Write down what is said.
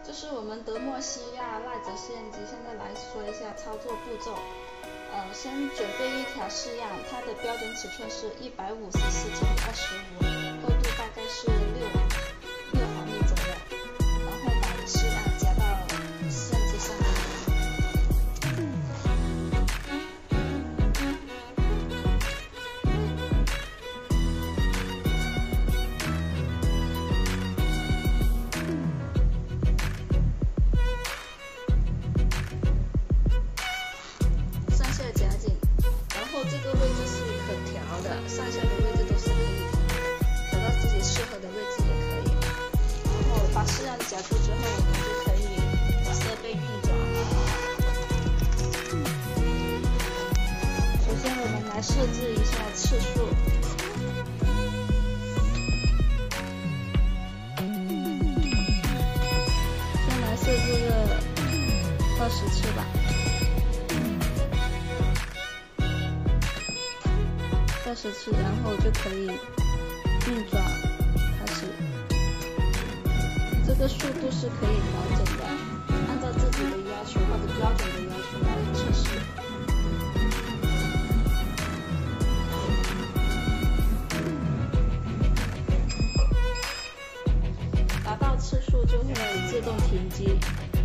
这是我们德莫西亚赖着试验机，现在来说一下操作步骤。先准备一条式样，它的标准尺寸是154×25，厚度大概是6毫米左右，然后把式样夹到试验机上面。夹紧，然后这个位置是可调的，上下的位置都是可以调到自己适合的位置也可以。然后把式样夹住之后，我们就可以设备运转。首先我们来设置一下次数，先来设置个20次吧。20次，然后就可以运转开始。这个速度是可以调整的，按照自己的要求或者标准的要求来测试。达到次数就会自动停机。